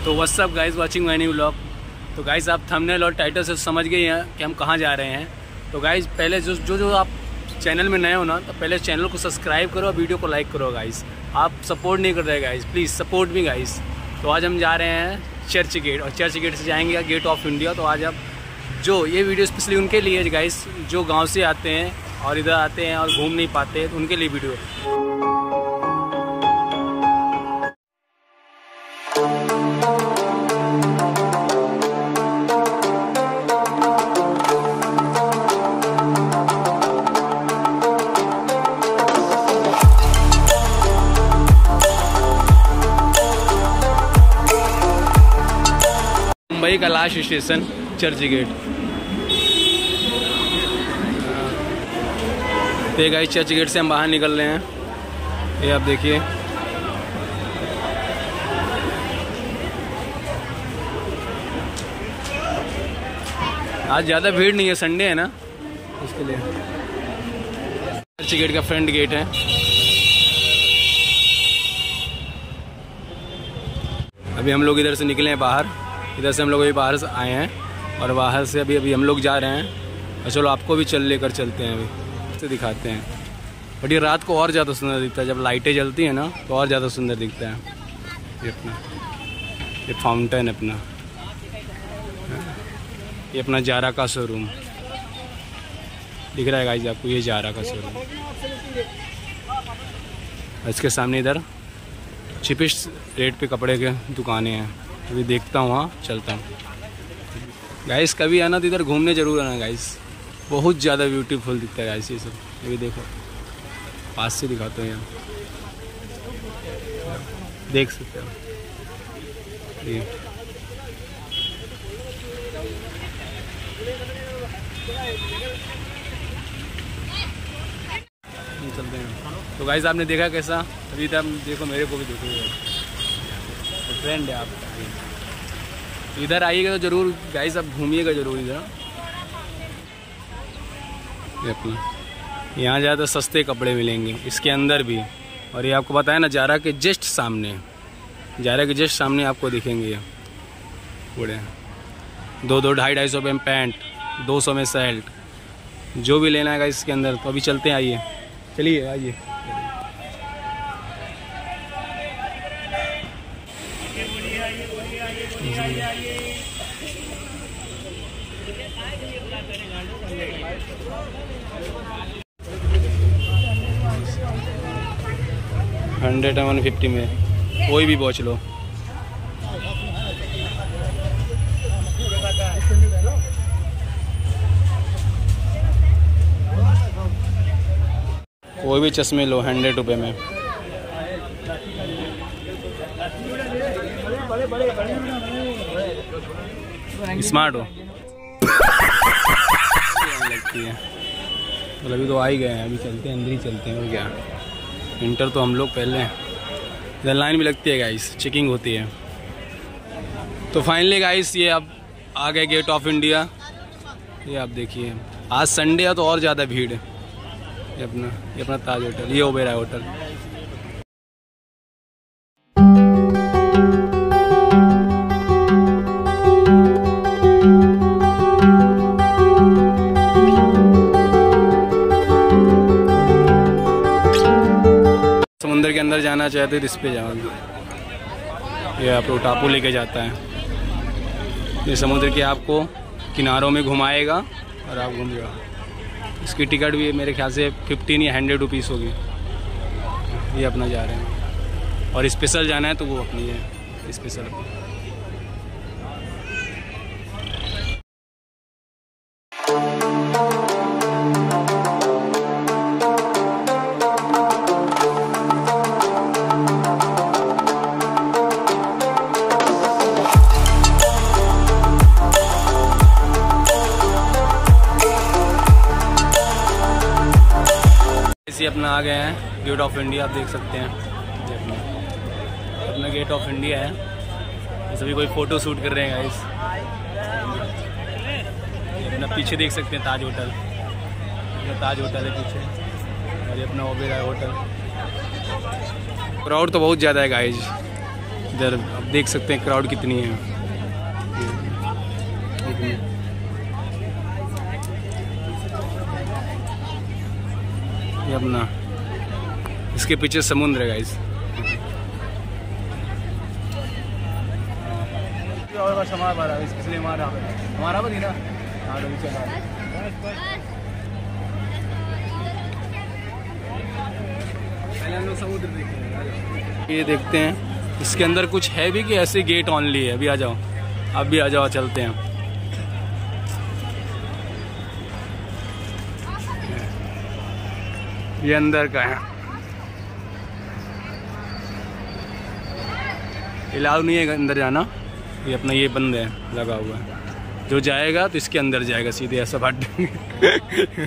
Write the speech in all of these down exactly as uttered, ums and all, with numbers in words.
तो what's up guys watching my new vlog. तो guys आप थंबनेल और टाइटल से समझ गए हैं कि हम कहाँ जा रहे हैं। तो गाइस पहले जो जो जो आप चैनल में नए हो ना, तो पहले चैनल को सब्सक्राइब करो और वीडियो को लाइक करो गाइस। आप सपोर्ट नहीं कर रहे guys, please support me guys. तो आज हम जा रहे हैं चर्च गेट, और चर्च गेट से जाएंगे गेट ऑफ इंडिया। तो आज आप जो ये वीडियो स्पेशली उनके लिए गाइस जो गाँव से आते हैं और इधर आते हैं और घूम नहीं पाते, तो उनके लिए वीडियो। मुंबई का लास्ट स्टेशन चर्च गेट। तो गाइस चर्च गेट से हम बाहर निकल रहे हैं, ये आप देखिए। आज ज़्यादा भीड़ नहीं है, संडे है ना, उसके लिए। चर्च गेट का फ्रंट गेट है। अभी हम लोग इधर से निकले हैं बाहर, इधर से हम लोग अभी बाहर से आए हैं और बाहर से अभी अभी हम लोग जा रहे हैं। और चलो आपको भी चल लेकर चलते हैं, अभी से दिखाते हैं। बट ये रात को और ज़्यादा सुंदर दिखता है, जब लाइटें जलती हैं ना तो और ज़्यादा सुंदर दिखता है। ये अपना ये फाउंटेन अपना, ये अपना जारा का शोरूम दिख रहा है गाइस आपको, ये जारा का शोरूम। इसके सामने इधर चीपेस्ट रेट पे कपड़े के दुकानें हैं। अभी देखता हूँ, वहाँ चलता हूँ गाइस। कभी आना तो इधर घूमने जरूर आना गाइस, बहुत ज़्यादा ब्यूटीफुल दिखता है गाइस ये सब। अभी देखो पास से दिखाते हैं, यहाँ देख सकते हो ये। चलते हैं। तो गाइस आपने देखा कैसा, अभी तक देखो मेरे को भी देखो, फ्रेंड है आप। इधर आइएगा तो जरूर गाइस, आप घूमिएगा जरूर इधर। यहाँ ज़्यादा सस्ते कपड़े मिलेंगे, इसके अंदर भी। और ये आपको बताया ना, जारा के जस्ट सामने, जारा के जस्ट सामने आपको दिखेंगे ये पूरे दो दो ढाई ढाई सौ में पैंट, दो सौ में शर्ट, जो भी लेना है गाइस इसके अंदर। तो अभी चलते हैं, आइए चलिए आइए। हंड्रेड एंड वन फिफ्टी में कोई भी वॉच लो। कोई भी चश्मे लो हंड्रेड रुपये में। स्मार्ट हो लगती है। तो अभी तो आ ही गए हैं, अभी चलते हैं, अंदर ही चलते हैं। और क्या, इंटर तो हम लोग पहले हैं। इधर लाइन भी लगती है गाइस, चेकिंग होती है। तो फाइनली गाइस ये अब आ गए गेट ऑफ इंडिया। ये आप देखिए, आज संडे है तो और ज़्यादा भीड़ है। ये अपना ये अपना ताज होटल, ये ओबेरॉय होटल। समुद्र के अंदर जाना चाहते तो इस पे जाओगे। ये आपको टापू लेके जाता है। ये समुद्र के आपको किनारों में घुमाएगा और आप घूम जाओ। इसकी टिकट भी मेरे ख्याल से फिफ्टीन या हंड्रेड रुपीज़ होगी। ये अपना जा रहे हैं, और स्पेशल जाना है तो वो अपनी है स्पेशल। अपना आ गए हैं गेट ऑफ इंडिया, आप देख सकते हैं। अपना अपना गेट ऑफ इंडिया है। सभी कोई फ़ोटो शूट कर रहे हैं गाइस। अपना पीछे देख सकते हैं ताज होटल, ये ताज होटल है पीछे, और ये अपना ओबेरॉय होटल। क्राउड तो बहुत ज़्यादा है गाइस, इधर आप देख सकते हैं क्राउड कितनी है। ये अपना इसके पीछे समुद्र है गाइस। इसलिए हमारा हमारा भी ना पहले हम लोग समुद्र देखेंगे। ये देखते हैं इसके अंदर कुछ है भी कि ऐसे गेट ऑनली है। अभी आ जाओ, अब भी आ जाओ, चलते हैं। ये अंदर का है, अलाउ नहीं है अंदर जाना। ये अपना ये बंद है, लगा हुआ है। जो जाएगा तो इसके अंदर जाएगा सीधे, ऐसा बात देंगे।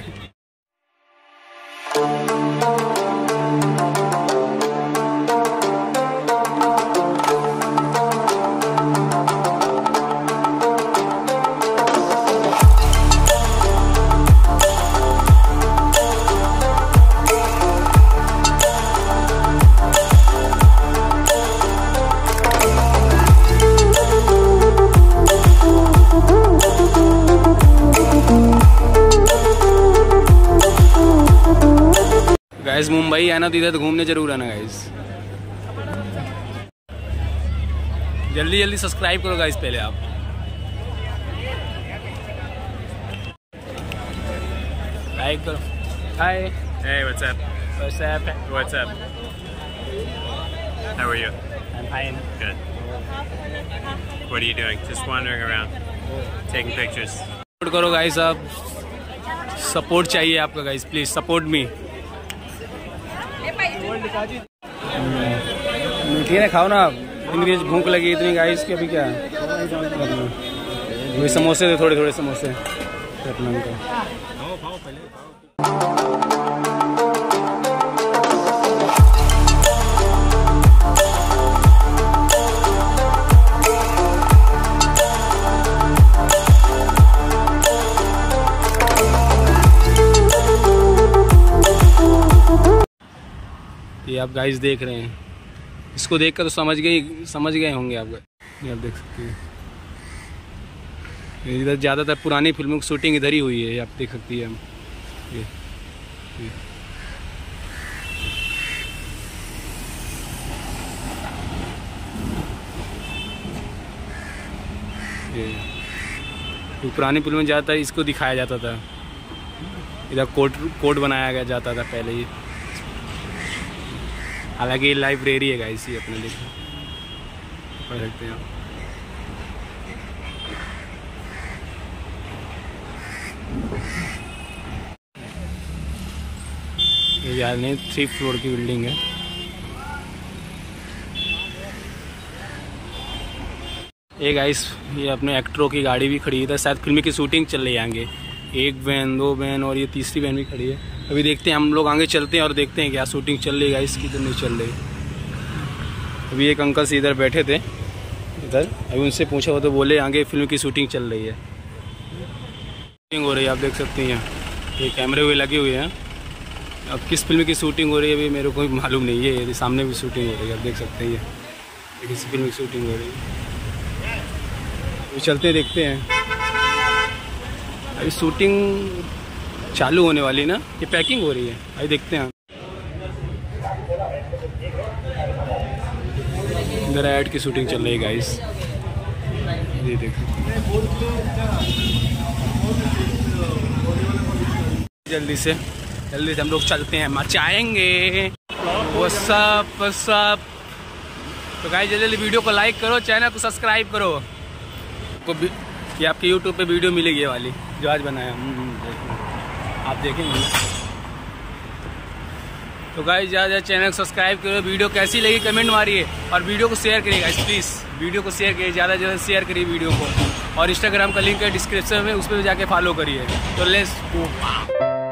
गाइस मुंबई आना तो इधर तो घूमने जरूर आना गाइस। जल्दी जल्दी सब्सक्राइब करो गाइस पहले आप। लाइक करो। Hi. Hey, what's up? What's up? What's up? How are you? I'm fine. Good. What are you doing? Just wandering around, taking pictures. Support करो गाइस आप, सपोर्ट चाहिए आपका गाइस, प्लीज सपोर्ट मी। मीठी ना खाओ ना, इतनी भूख लगी इतनी गाइस की। अभी क्या वही समोसे थे, थोड़े थोड़े समोसे अपना उनका। ये आप गाइस देख रहे हैं, इसको देखकर तो समझ गए समझ गए होंगे आप। ये आप देख सकते हैं, इधर ज़्यादातर पुरानी फिल्मों की शूटिंग इधर ही हुई है। आप देख सकती है हम ये, ये। ये तो पुरानी फिल्मों में ज़्यादातर इसको दिखाया जाता था। इधर कोट कोट बनाया गया जाता था पहले ही। हालांकि ये लाइब्रेरी है गाइस, ये अपने देखो पढ़ सकते हैं। ये याद नहीं, थ्री फ्लोर की बिल्डिंग है। ये गाइस ये अपने एक्टरों की गाड़ी भी खड़ी है, शायद फिल्म की शूटिंग चल रही है आगे। एक वैन, दो वैन और ये तीसरी वैन भी खड़ी है। अभी देखते हैं, हम लोग आगे चलते हैं और देखते हैं क्या शूटिंग चल रही है गाइस, किधर नहीं चल रही। अभी एक अंकल से इधर बैठे थे इधर, अभी उनसे पूछा हो तो बोले आगे फिल्म की शूटिंग चल रही है, शूटिंग हो रही है। आप देख सकते हैं ये कैमरे हुए लगे हुए हैं। अब किस फिल्म की शूटिंग हो रही है अभी मेरे को मालूम नहीं है। ये सामने भी शूटिंग हो रही है, आप देख सकते हैं ये किसी फिल्म की शूटिंग हो रही है। अभी चलते देखते हैं। अभी शूटिंग चालू होने वाली ना, ये पैकिंग हो रही है, अभी देखते हैं। इधर ऐड की शूटिंग चल रही है गाइस, ये देखो। जल्दी से जल्दी से हम लोग चलते हैं, मचाएंगे। What's up what's up. तो गाइस जल्दी जल्दी वीडियो को लाइक करो, चैनल को सब्सक्राइब करो। को ये आपके यूट्यूब पे वीडियो मिलेगी ये वाली जो आज बनाया, आप देखेंगे। तो गाइस ज़्यादा ज़्यादा चैनल को सब्सक्राइब करो। वीडियो कैसी लगी कमेंट मारिए और वीडियो को शेयर करिए गाइस, प्लीज़ वीडियो को शेयर करिए, ज़्यादा ज़्यादा शेयर करिए वीडियो को। और इंस्टाग्राम का लिंक है डिस्क्रिप्शन में, उस पर जाके फॉलो करिए। तो लेट्स गो।